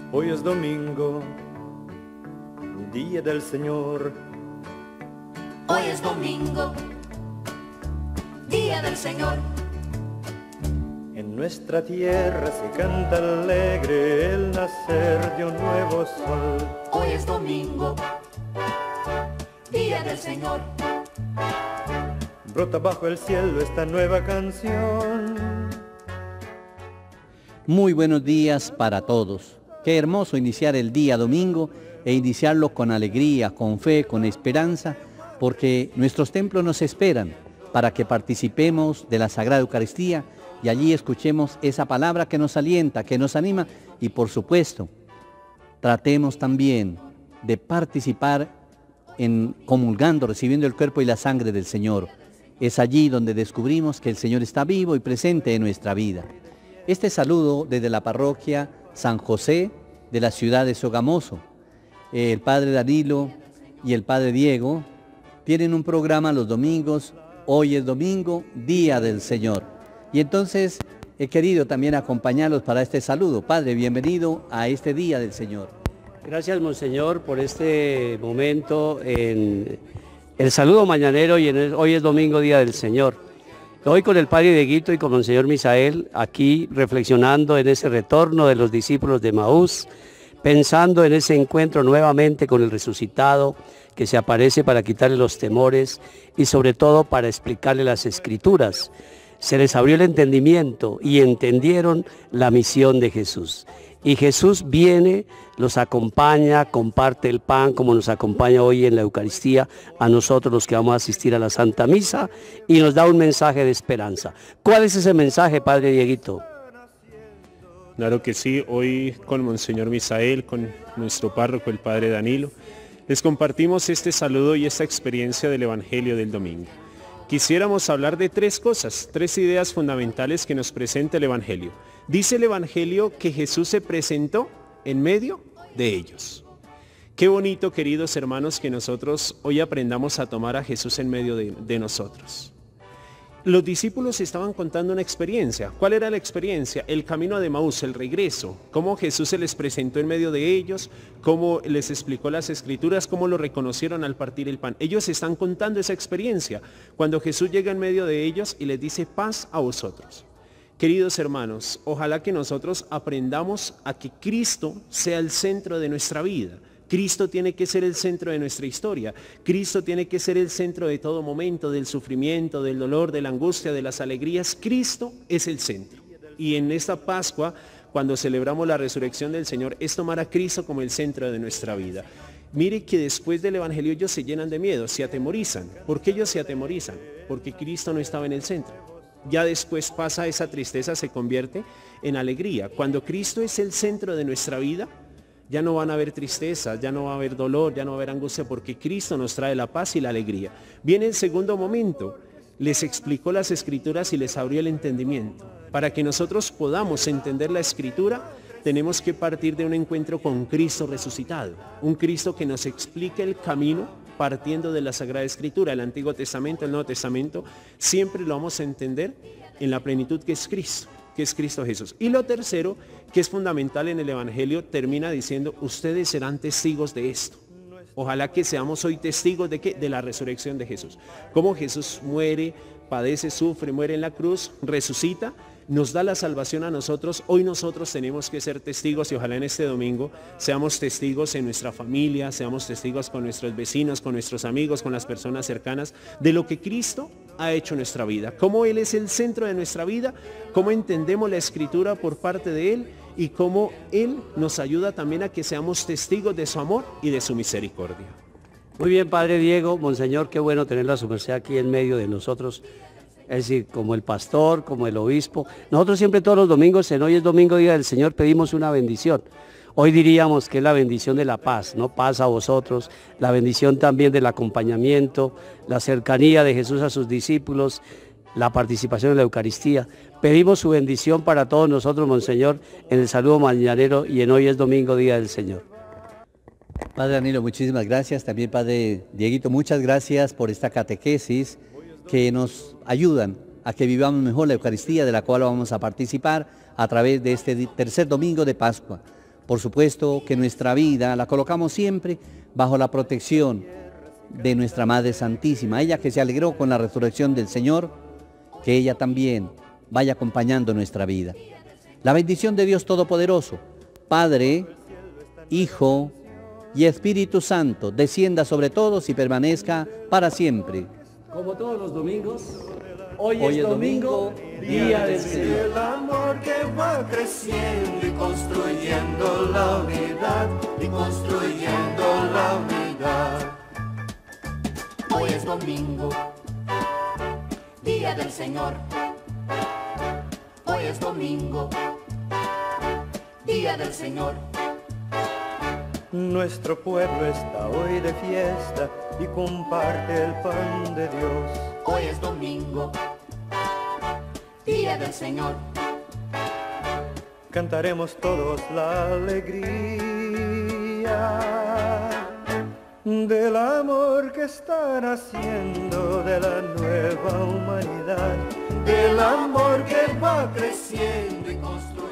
Hoy es domingo, día del Señor. Hoy es domingo, día del Señor. En nuestra tierra se canta alegre el nacer de un nuevo sol. Hoy es domingo, día del Señor. Brota bajo el cielo esta nueva canción. Muy buenos días para todos. Qué hermoso iniciar el día domingo e iniciarlo con alegría, con fe, con esperanza, porque nuestros templos nos esperan para que participemos de la Sagrada Eucaristía y allí escuchemos esa palabra que nos alienta, que nos anima y por supuesto tratemos también de participar en comulgando, recibiendo el cuerpo y la sangre del Señor. Es allí donde descubrimos que el Señor está vivo y presente en nuestra vida. Este saludo desde la parroquia San José de la ciudad de Sogamoso. El padre Danilo y el padre Diego tienen un programa los domingos. Hoy es domingo, día del Señor. Y entonces he querido también acompañarlos para este saludo. Padre, bienvenido a este día del Señor. Gracias, Monseñor, por este momento en el saludo mañanero y hoy es domingo, día del Señor. Hoy con el Padre Dieguito y con Monseñor Misael, aquí reflexionando en ese retorno de los discípulos de Emaús, pensando en ese encuentro nuevamente con el resucitado que se aparece para quitarle los temores y sobre todo para explicarle las Escrituras. Se les abrió el entendimiento y entendieron la misión de Jesús. Y Jesús viene, los acompaña, comparte el pan como nos acompaña hoy en la Eucaristía a nosotros los que vamos a asistir a la Santa Misa y nos da un mensaje de esperanza. ¿Cuál es ese mensaje, Padre Dieguito? Claro que sí, hoy con Monseñor Misael, con nuestro párroco, el Padre Danilo, les compartimos este saludo y esta experiencia del Evangelio del domingo. Quisiéramos hablar de tres cosas, tres ideas fundamentales que nos presenta el Evangelio. Dice el Evangelio que Jesús se presentó en medio de ellos. Qué bonito, queridos hermanos, que nosotros hoy aprendamos a tomar a Jesús en medio de nosotros. Los discípulos estaban contando una experiencia. ¿Cuál era la experiencia? El camino de Emaús, el regreso. Cómo Jesús se les presentó en medio de ellos, cómo les explicó las Escrituras, cómo lo reconocieron al partir el pan. Ellos están contando esa experiencia. Cuando Jesús llega en medio de ellos y les dice, paz a vosotros. Queridos hermanos, ojalá que nosotros aprendamos a que Cristo sea el centro de nuestra vida. Cristo tiene que ser el centro de nuestra historia. Cristo tiene que ser el centro de todo momento, del sufrimiento, del dolor, de la angustia, de las alegrías. Cristo es el centro. Y en esta Pascua, cuando celebramos la resurrección del Señor, es tomar a Cristo como el centro de nuestra vida. Mire que después del Evangelio ellos se llenan de miedo, se atemorizan. ¿Por qué ellos se atemorizan? Porque Cristo no estaba en el centro. Ya después pasa esa tristeza, se convierte en alegría. Cuando Cristo es el centro de nuestra vida, ya no van a haber tristeza, ya no va a haber dolor, ya no va a haber angustia, porque Cristo nos trae la paz y la alegría. Viene el segundo momento, les explicó las Escrituras y les abrió el entendimiento. Para que nosotros podamos entender la Escritura, tenemos que partir de un encuentro con Cristo resucitado. Un Cristo que nos explique el camino partiendo de la Sagrada Escritura. El Antiguo Testamento, el Nuevo Testamento, siempre lo vamos a entender en la plenitud que es Cristo. Que es Cristo Jesús. Y lo tercero, que es fundamental en el Evangelio, termina diciendo, ustedes serán testigos de esto. Ojalá que seamos hoy testigos de ¿qué? De la resurrección de Jesús. Cómo Jesús muere, padece, sufre, muere en la cruz, resucita, nos da la salvación a nosotros. Hoy nosotros tenemos que ser testigos y ojalá en este domingo seamos testigos en nuestra familia, seamos testigos con nuestros vecinos, con nuestros amigos, con las personas cercanas, de lo que Cristo ha hecho en nuestra vida. Cómo Él es el centro de nuestra vida, cómo entendemos la Escritura por parte de Él y cómo Él nos ayuda también a que seamos testigos de su amor y de su misericordia. Muy bien, Padre Diego, Monseñor, qué bueno tenerla a su merced aquí en medio de nosotros. Es decir, como el pastor, como el obispo. Nosotros siempre todos los domingos, en Hoy es Domingo, Día del Señor, pedimos una bendición. Hoy diríamos que es la bendición de la paz, ¿no? Paz a vosotros, la bendición también del acompañamiento, la cercanía de Jesús a sus discípulos, la participación en la Eucaristía. Pedimos su bendición para todos nosotros, Monseñor, en el saludo mañanero y en Hoy es Domingo, Día del Señor. Padre Danilo, muchísimas gracias. También Padre Dieguito, muchas gracias por esta catequesis que nos ayudan a que vivamos mejor la Eucaristía, de la cual vamos a participar a través de este tercer domingo de Pascua. Por supuesto que nuestra vida la colocamos siempre bajo la protección de nuestra Madre Santísima, ella que se alegró con la resurrección del Señor, que ella también vaya acompañando nuestra vida. La bendición de Dios Todopoderoso, Padre, Hijo y Espíritu Santo, descienda sobre todos y permanezca para siempre. Como todos los domingos, hoy es domingo, día del Señor. El amor que va creciendo y construyendo la unidad, y construyendo la unidad. Hoy es domingo, día del Señor. Hoy es domingo, día del Señor. Nuestro pueblo está hoy de fiesta y comparte el pan de Dios. Hoy es domingo, día del Señor. Cantaremos todos la alegría del amor que está naciendo, de la nueva humanidad, del amor que va creciendo y construyendo.